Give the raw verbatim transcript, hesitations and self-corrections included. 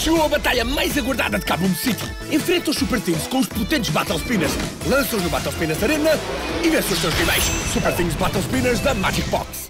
Chegou a batalha mais aguardada de Kaboom City. Enfrenta os Super Things com os potentes Battle Spinners. Lança-os no Battle Spinners Arena e vence os seus rivais. Super Things Battle Spinners da Magic Box.